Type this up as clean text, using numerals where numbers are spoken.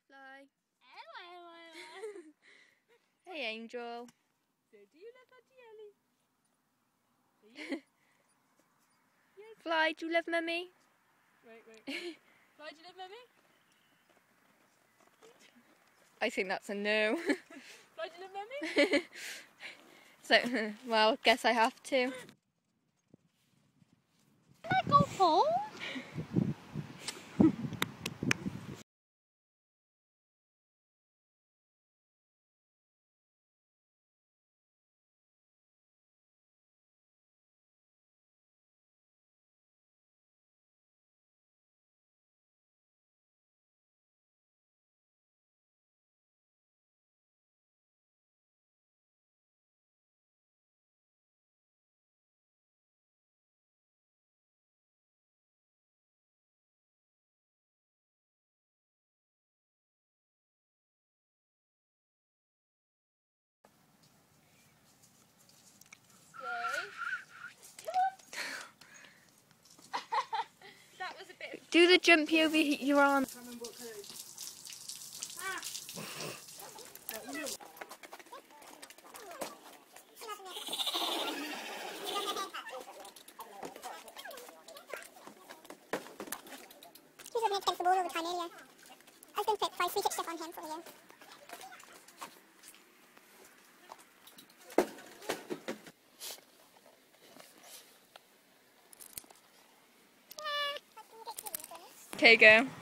Fly. Hey, Angel. So, do you love Auntie Ellie? Do you? Yes. Fly, do you love Mummy? Wait. Fly, do you love Mummy? I think that's a no. Fly, do you love Mummy? So, well, guess I have to. Can I go home? Do the jumpy over your arm. He's rubbing against the wall all the time earlier. I was going to put 5 free kick stuff on him for you. Okay, go.